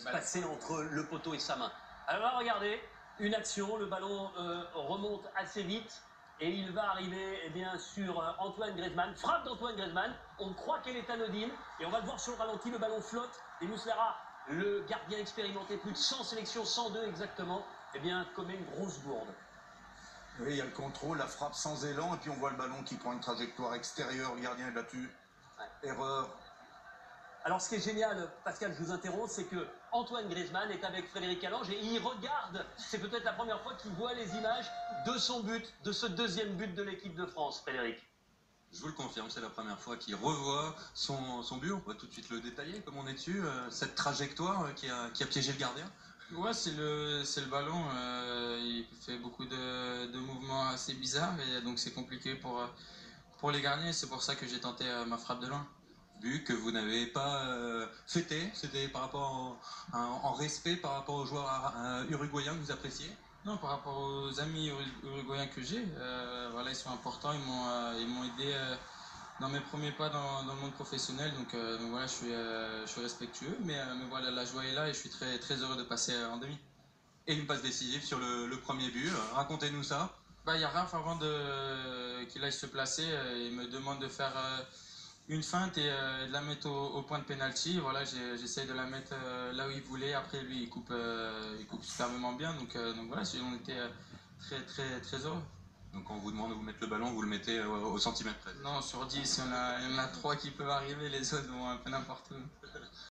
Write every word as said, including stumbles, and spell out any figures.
se passer entre le poteau et sa main. Alors là, regardez, une action, le ballon euh, remonte assez vite et il va arriver eh bien, sur euh, Antoine Griezmann. Frappe d'Antoine Griezmann, on croit qu'elle est anodine et on va le voir sur le ralenti, le ballon flotte et Muslera, le gardien expérimenté, plus de cent sélections, cent deux exactement, eh bien, commet une grosse bourde. Oui, il y a le contrôle, la frappe sans élan, et puis on voit le ballon qui prend une trajectoire extérieure, le gardien est battu. Ouais. Erreur. Alors ce qui est génial, Pascal, je vous interromps, c'est que Antoine Griezmann est avec Frédéric Calange et il regarde, c'est peut-être la première fois qu'il voit les images de son but, de ce deuxième but de l'équipe de France, Frédéric. Je vous le confirme, c'est la première fois qu'il revoit son, son but. On va tout de suite le détailler, comme on est dessus, euh, cette trajectoire qui a, qui a piégé le gardien. Ouais, c'est le, c'est le ballon, euh, il fait beaucoup de, de mouvements assez bizarres et donc c'est compliqué pour, pour les gardiens, c'est pour ça que j'ai tenté euh, ma frappe de loin. But que vous n'avez pas euh, fêté, c'était par rapport au, en, en respect par rapport aux joueurs euh, uruguayens que vous appréciez? Non, par rapport aux amis uruguayens que j'ai, euh, voilà, ils sont importants, ils m'ont euh, ils m'ont aidé euh, dans mes premiers pas dans, dans le monde professionnel, donc, euh, donc voilà, je suis, euh, je suis respectueux, mais, euh, mais voilà, la joie est là et je suis très, très heureux de passer en demi. Et une passe décisive sur le, le premier but, racontez-nous ça. Bah, il y a Raph avant de, qu'il aille se placer, euh, il me demande de faire euh, une feinte et euh, de la mettre au, au point de pénalty. Voilà, j'essaye de la mettre euh, là où il voulait. Après, lui, il coupe, euh, il coupe superbement bien. Donc, euh, donc voilà, on était euh, très, très, très heureux. Donc quand on vous demande de vous mettre le ballon, vous le mettez euh, au centimètre près? Non, sur dix, il y en a, il y en a trois qui peuvent arriver, les autres vont un peu n'importe où.